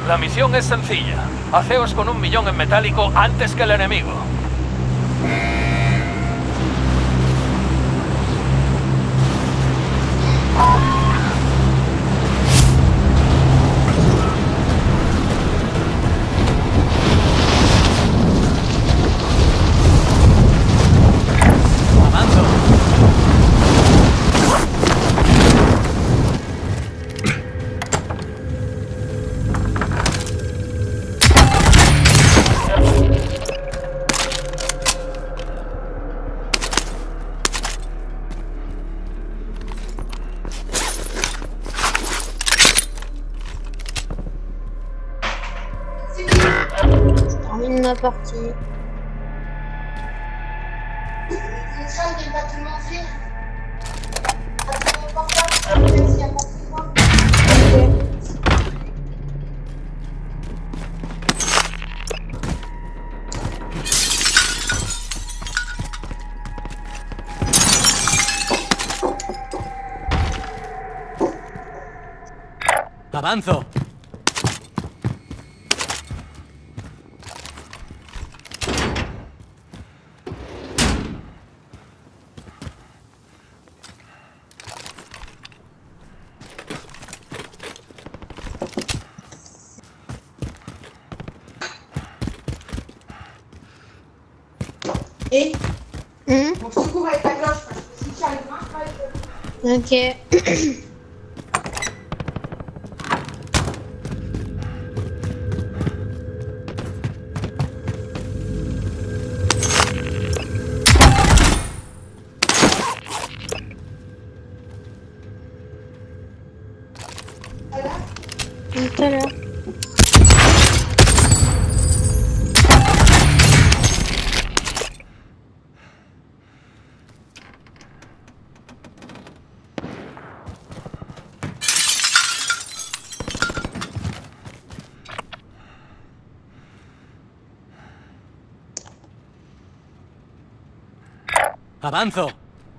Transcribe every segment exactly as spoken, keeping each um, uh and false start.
La misión es sencilla. Haceos con un millón en metálico antes que el enemigo. Termine ma partie. ¡Avanzo! Et Hum, on se couvre avec la cloche parce que si tu arrives pas, pas avec ok. Tout à l'heure. ¡Avanzo!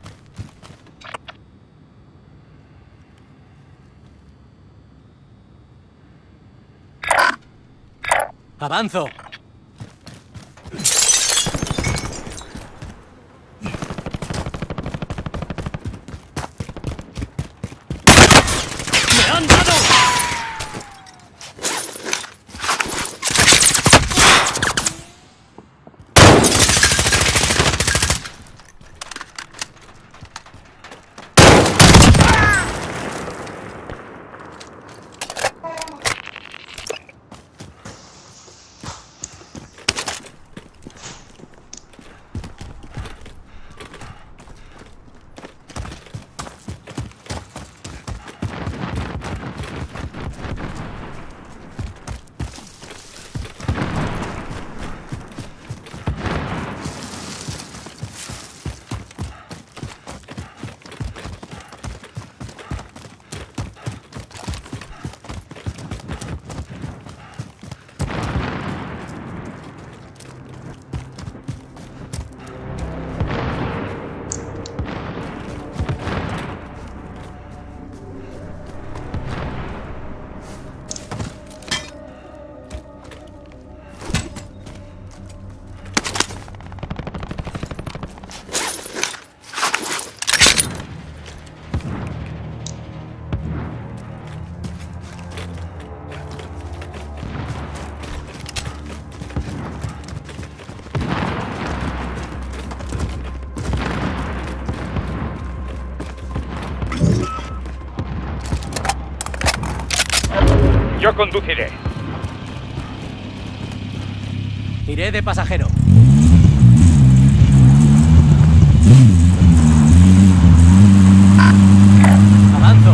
¡Avanzo! ¡Me han dado! Yo conduciré. Iré de pasajero. ¡Avanzo!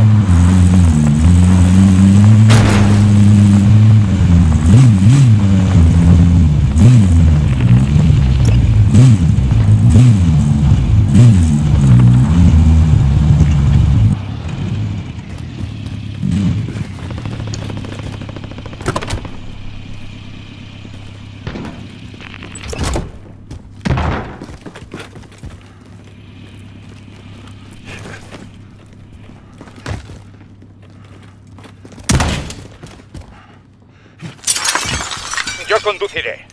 conduciré.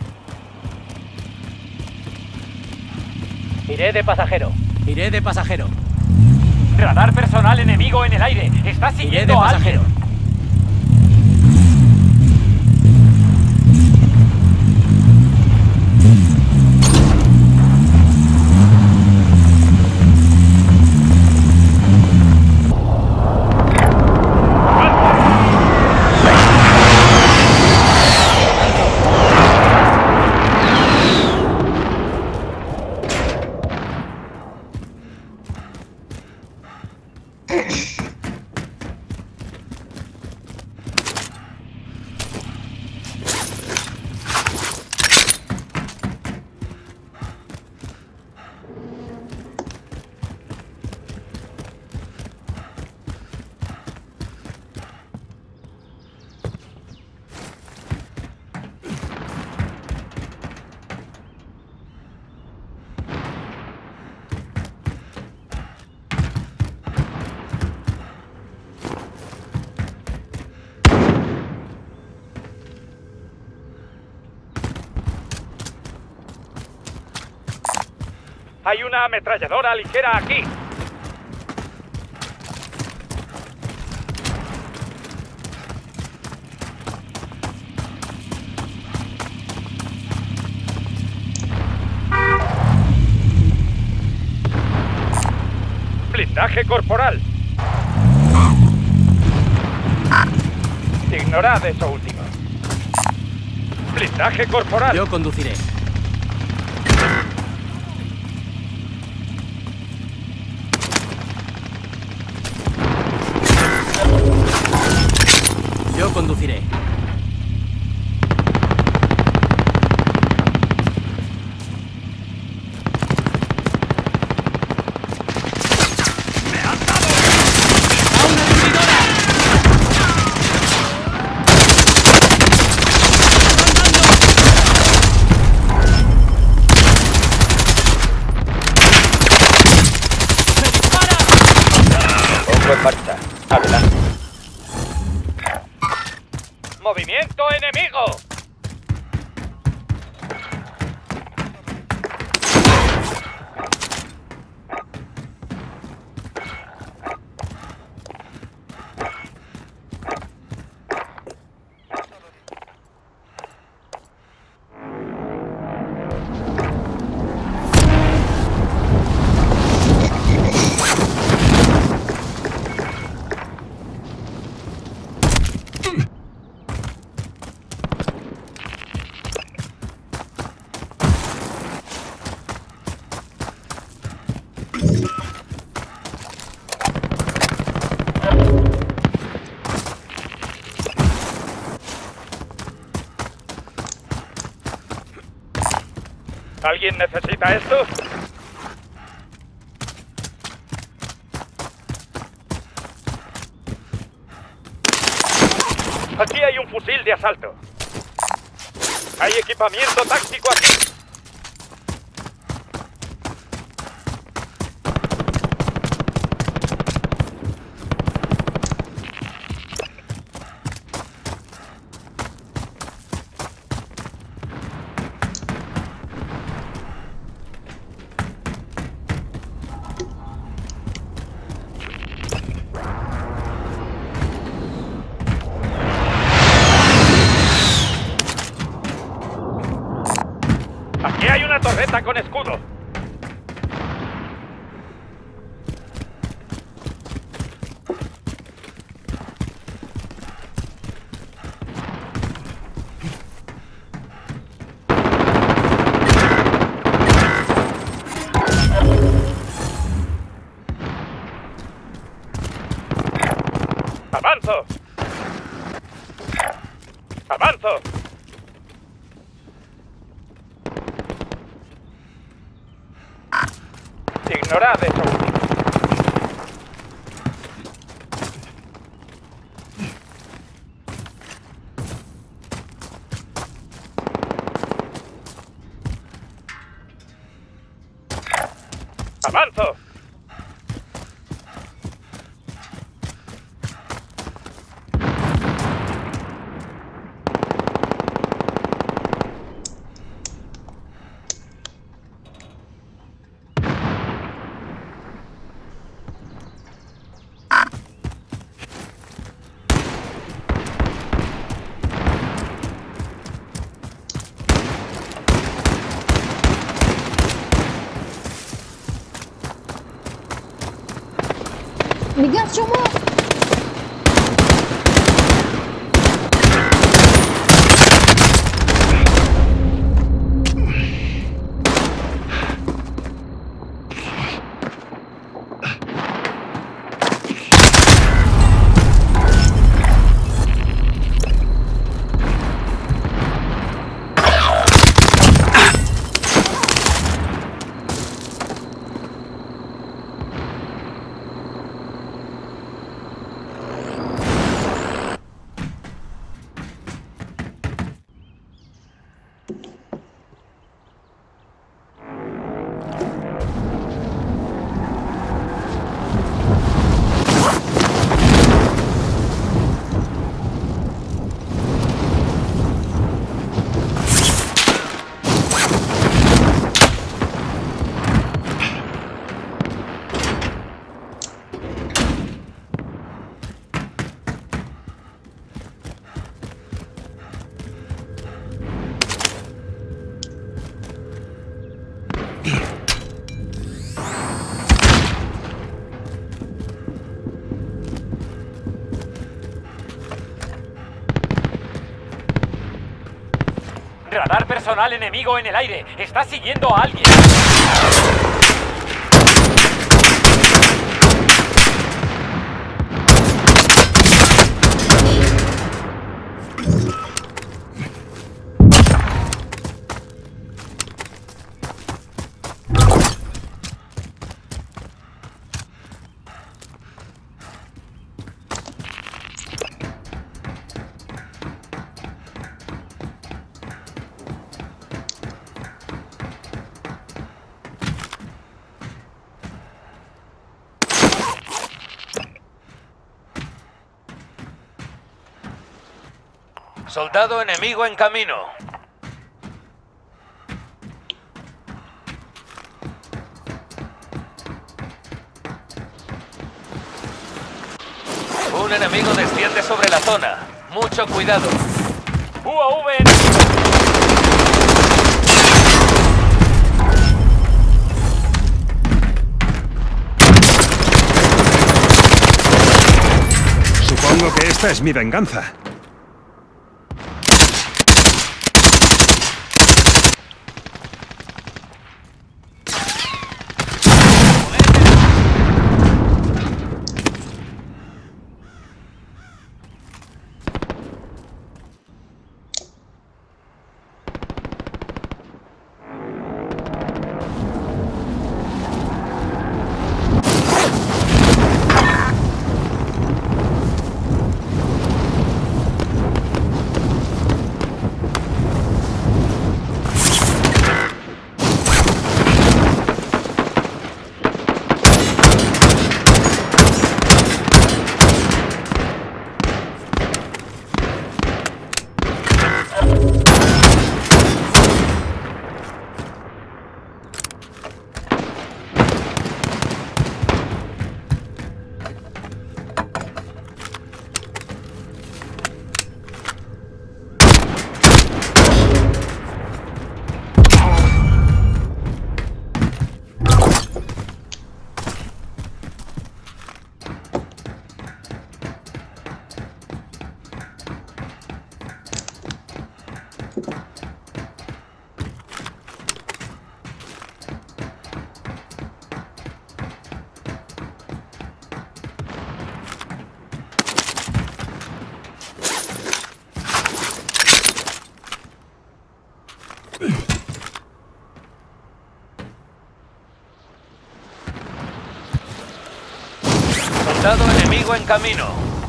Iré de pasajero. Iré de pasajero. Radar personal enemigo en el aire. Está Iré de siguiendo a alguien. pasajero. Hay una ametralladora ligera aquí. Blindaje corporal. Ignorad eso último. Blindaje corporal. Yo conduciré. Yo conduciré. En marcha. Adelante. ¡Movimiento enemigo! ¿Alguien necesita esto? Aquí hay un fusil de asalto. Hay equipamiento táctico aquí. Aquí hay una torreta con escudo. ¡Avanzo! ¡Avanzo! Ignorad eso último. ¡Avanzo! Les gars, sur moi! Radar personal enemigo en el aire. Está siguiendo a alguien. Soldado enemigo en camino. Un enemigo desciende sobre la zona. Mucho cuidado. U A V enemigo. Supongo que esta es mi venganza. Soldado enemigo en camino.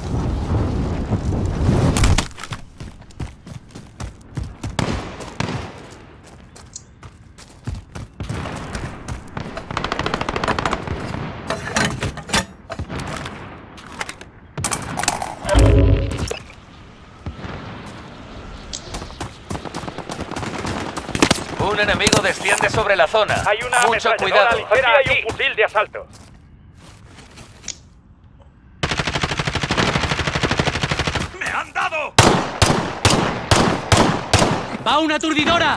Un enemigo desciende sobre la zona. Hay una Mucho ametralladora cuidado. ligera Aquí. y un fusil de asalto. ¡Me han dado! ¡Va una aturdidora!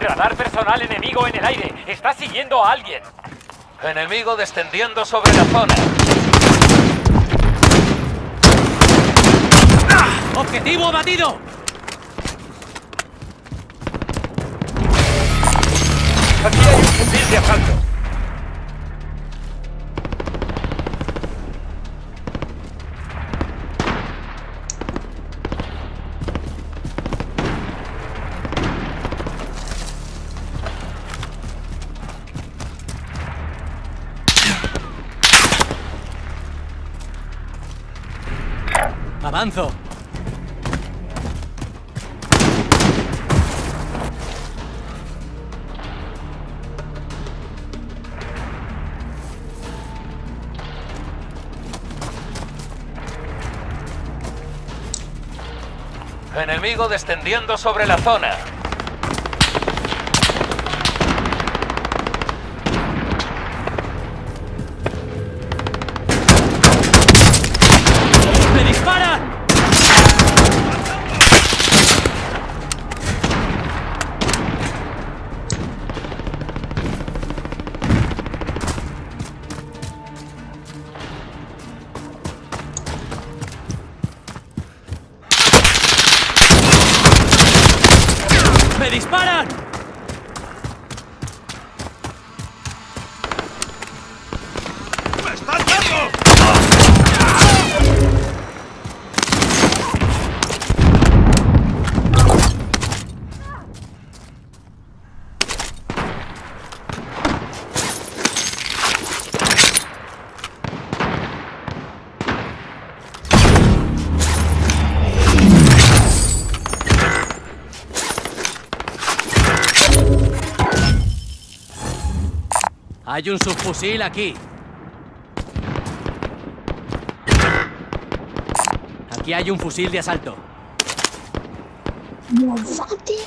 Radar personal enemigo en el aire. Está siguiendo a alguien. Enemigo descendiendo sobre la zona. ¡Objetivo abatido! Aquí hay un fusil de asalto. ¡Avanzo! Enemigo descendiendo sobre la zona. ¡Me disparan! ¡Me disparan! ¡Me están dando! Hay un subfusil aquí. Aquí hay un fusil de asalto. No, vente.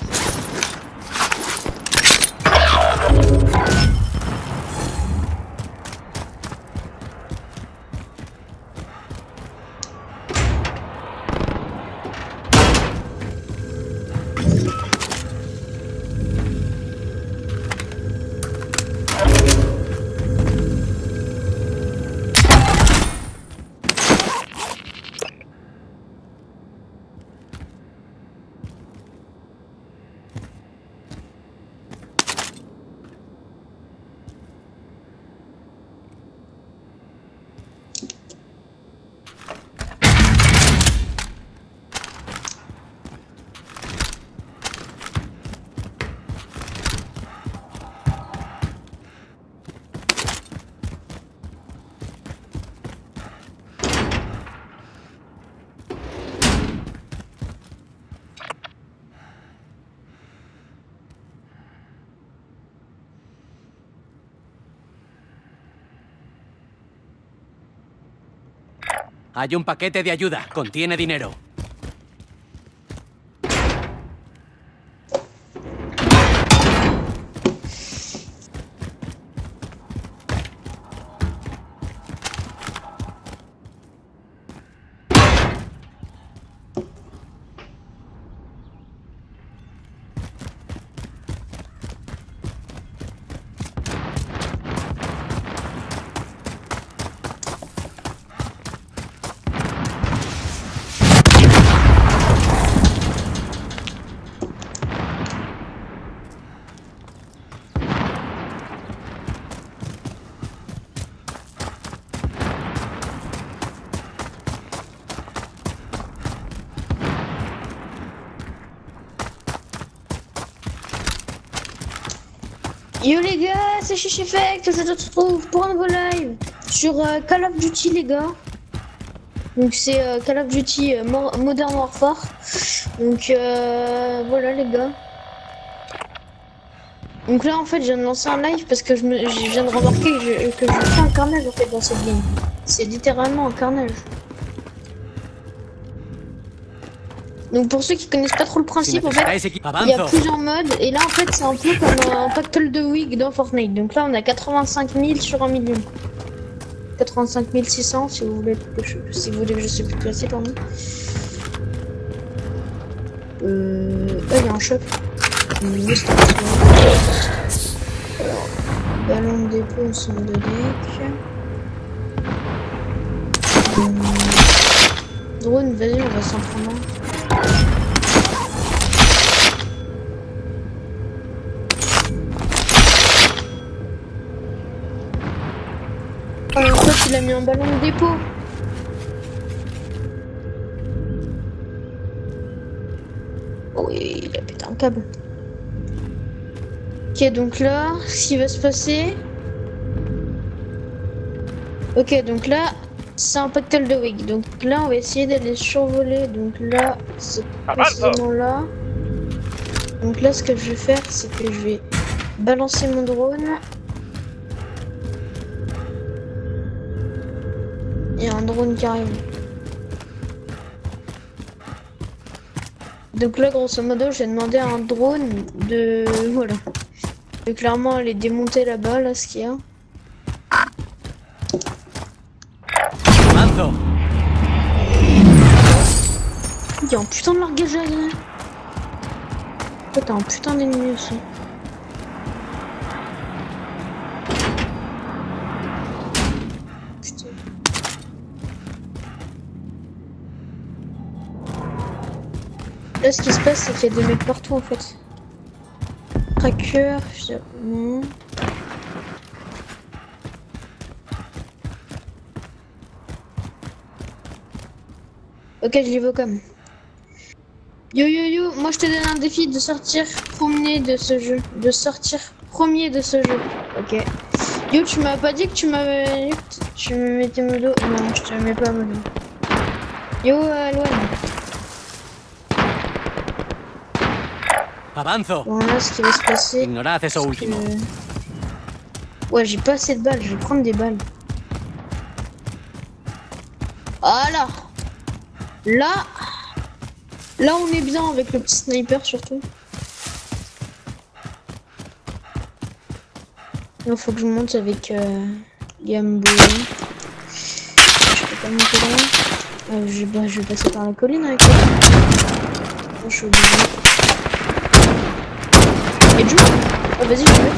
Hay un paquete de ayuda. Contiene dinero. Yo les gars, c'est Chichifect, je te retrouve pour un nouveau live sur euh, Call of Duty les gars. Donc c'est euh, Call of Duty euh, Modern Warfare. Donc euh, voilà les gars. Donc là en fait je viens de lancer un live parce que je, me, je viens de remarquer que je, que je fais un carnage en fait dans cette game. C'est littéralement un carnage. Donc pour ceux qui connaissent pas trop le principe, en fait, il y a plusieurs modes et là en fait c'est un peu comme un pactole de Wig dans Fortnite. Donc là on a quatre-vingt-cinq mille sur un million. quatre-vingt-cinq mille six cents si vous voulez que je, si vous voulez que je sais plus classer pardon. Euh... Là il y a un shop. Une station. Alors, ballon de dépôt, ensemble de deck. Hum. Drone, vas-y, on va s'en prendre un. Oh, en fait, il a mis un ballon de dépôt. Oui, il a pété un câble. Ok, donc là, ce qui va se passer... Ok, donc là, c'est un pactole de Wig. Donc là, on va essayer d'aller survoler. Donc là, c'est précisément là. Donc là, ce que je vais faire, c'est que je vais balancer mon drone. Il y a un drone qui arrive. Donc là, grosso modo, j'ai demandé à un drone de... Voilà. De clairement aller démonter là-bas, là, ce qu'il y a. Avanzo. Il y a un putain de largage aérien. Oh, t'as un putain d'ennemi aussi. Putain. Là, ce qui se passe, c'est qu'il y a des mecs partout en fait. Tracker, je... non. Ok, je l'y vais quand même. Yo yo yo, moi je te donne un défi de sortir premier de ce jeu. De sortir premier de ce jeu. Ok. Yo, tu m'as pas dit que tu m'avais... Tu me mettais modo. Non, je te mets pas modo. Yo, Alwan. Avanzo. Bon, là, ce qui va se passer... Ignorad eso último. Que... Ouais, j'ai pas assez de balles, je vais prendre des balles. Voilà. Là... Là, on est bien avec le petit sniper, surtout. Il faut que je monte avec euh, Gambo. Je peux pas monter là. Euh, je, bah, je vais passer par la colline avec lui. Oh, je suis obligé. Et Joe. Oh, vas-y, je vais.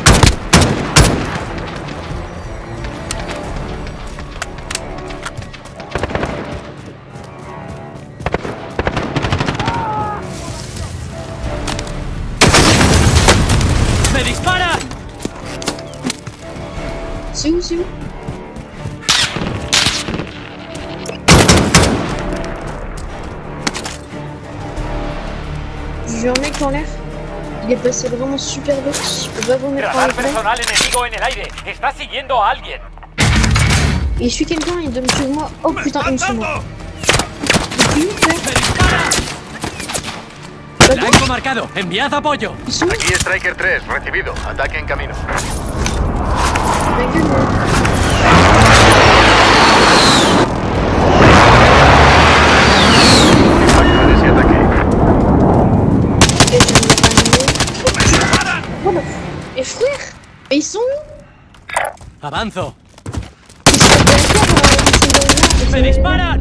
¡Me disparan! C'est où, c'est où? J'ai vu un mec en l'air. Il est passé vraiment super vite. Je peux pas vous mettre en Radar l'air. personal enemigo en el aire. Está siguiendo a alguien. Il suit quelqu'un, il doit me tuer moi. Oh putain, il me suit moi. Il est où, frère? Blanco marcado. Enviad apoyo. Ils sont où? Aquí Striker tres, recibido. Ataque en camino. Ma gueule, moi. Acciones y ataque. Ok, je vais me ramener. Oh là. Mais frère, mais ils sont où? Avanzo. Ils sont derrière, euh, ¡Me disparan!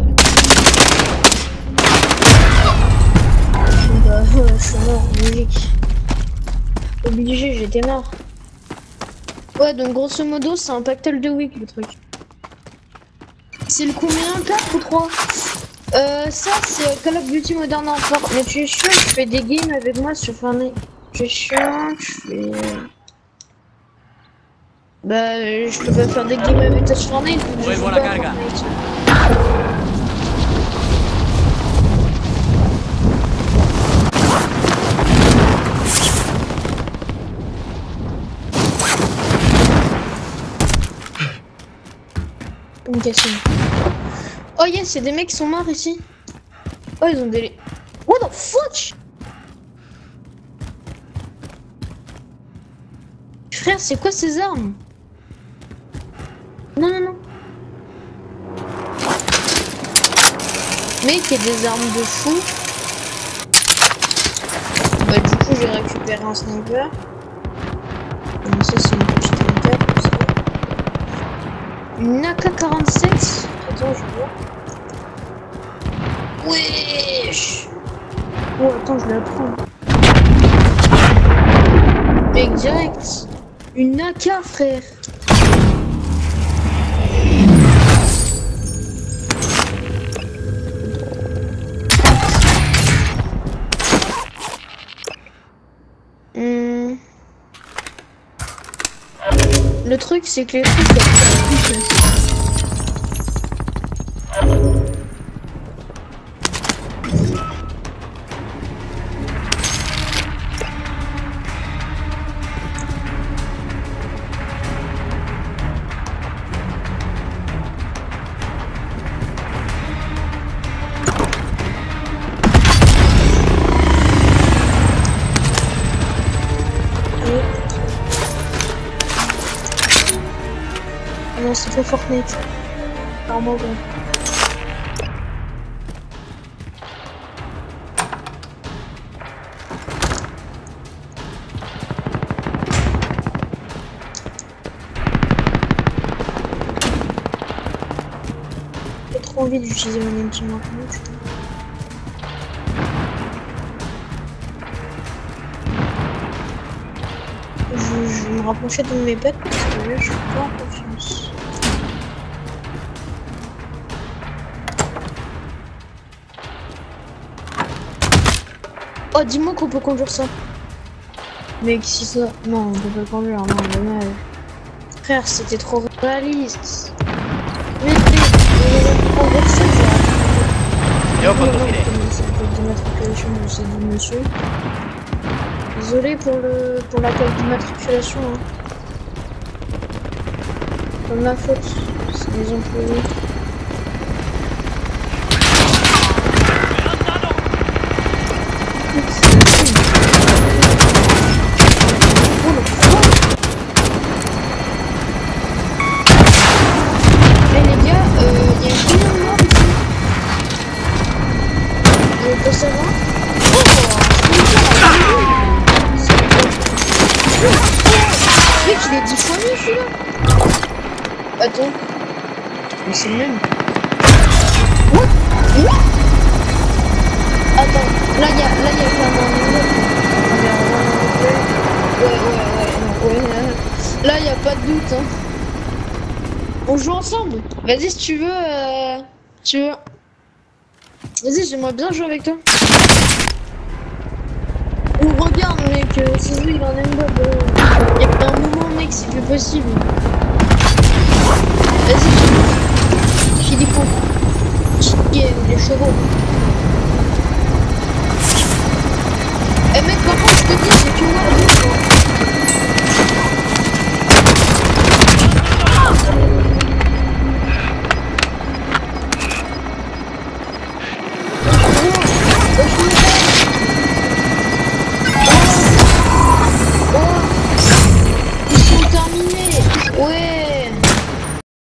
Bah ouais, je suis mort, logique. Obligé, j'étais mort. Ouais, donc grosso modo, c'est un pactole de week le truc. C'est le combien? quatre ou trois? Euh, ça, c'est Call of Duty Modern Warfare. Mais tu es chiant, tu fais des games avec moi sur Fortnite. Tu es chiant, tu fais... Bah, je peux pas faire des games avec toi sur Fortnite. Je Ouais, joue voilà, pas à carga. Fortnite. Une question. Oh yes, y'a des mecs qui sont morts ici. Oh, ils ont des... What the fuck? Frère, c'est quoi ces armes? Non, non, non. Mec, y'a des armes de fou. Bah, du coup, j'ai récupéré un sniper. Bon, ça, c'est une petite sniper comme ça. Une A K quarante-sept. Attends, je vois. Wesh. Oh, attends, je la prends. Mec, direct. Une A K, frère. Hmm. Le truc, c'est que les trucs, il y a pas de touche. Non, c'est pas Fortnite. Apparemment, bon. J'ai trop envie d'utiliser mon ulti maintenant, putain. Je, je vais me rapprocher de mes potes parce que là, je suis pas en confiance. Oh, dis-moi qu'on peut conduire ça. Mec, si ça... Non, on peut pas le conduire, non, dommage. Frère, c'était trop réaliste. Mais, mais, on conduire ça, j'ai Yo conduiré. C'est du monsieur. Désolé pour le pour la plaque d'immatriculation. Hein. Pas de ma faute, c'est des employés. Eh les gars, il euh, y a une combien de morts ici? Vous pouvez savoir? Mec, il est dix fois mieux celui-là. Attends. Mais c'est le même. What? What? Attends, là il y a, là il y a clairement un autre. Ouais, ouais, ouais, ouais, ouais. Là il n'y a pas de doute. Hein. On joue ensemble. Vas-y si tu veux. Euh... Tu veux. Vas-y, j'aimerais bien jouer avec toi. Ou regarde mec, euh, Ciseaux il en aime pas. Il y a un moment mec, c'est plus possible. Vas-y, Philippon. Chicken, les chevaux. Eh mec, par contre, je te dis,